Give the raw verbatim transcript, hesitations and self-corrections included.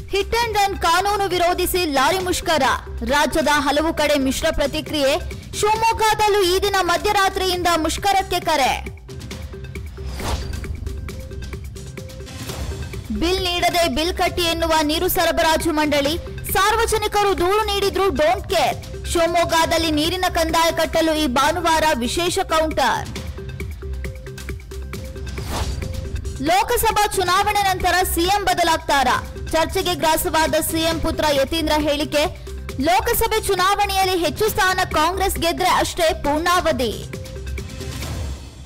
Hit and run ಕಾನೂನು ವಿರೋಧಿಸಿ lorry ಮುಷ್ಕರ. ರಾಜ್ಯದ ಹಲವು ಕಡೆ ಮಿಶ್ರ ಪ್ರತಿಕ್ರಿಯೆ. ಶಿವಮೊಗ್ಗದಲ್ಲೂ ಈ ದಿನ ಮಧ್ಯರಾತ್ರಿಯಿಂದ ಮುಷ್ಕರಕ್ಕೆ ಕರೆ. ಬಿಲ್ ನೀಡದೆ ಬಿಲ್ ಕಟ್ಟಿ ಎನ್ನುವ ನೀರು ಸರಬರಾಜು ಮಂಡಳಿ. ಸಾರ್ವಜನಿಕರು ದೂರು ನೀಡಿದ್ರು ಡೋಂಟ್ ಕೇರ್. ಶಿವಮೊಗ್ಗದಲ್ಲಿ ನೀರಿನ ಕಂದಾಯ ಕಟ್ಟಲು ಈ ಭಾನುವಾರ ವಿಶೇಷ ಕೌಂಟರ್. ಲೋಕಸಭಾ ಚುನಾವಣೆ ನಂತರ ಸಿಎಂ ಬದಲಾಗ್ತಾರಾ? ಚರ್ಚೆಗೆ ಗ್ರಾಸವಾದ ಸಿಎಂ ಪುತ್ರ ಯತೀಂದ್ರ ಹೇಳಿಕೆ. ಲೋಕಸಭೆ ಚುನಾವಣೆಯಲ್ಲಿ ಹೆಚ್ಚು ಸ್ಥಾನ ಕಾಂಗ್ರೆಸ್ ಗೆದ್ರೆ ಅಷ್ಟೇ ಪೂರ್ಣಾವಧಿ.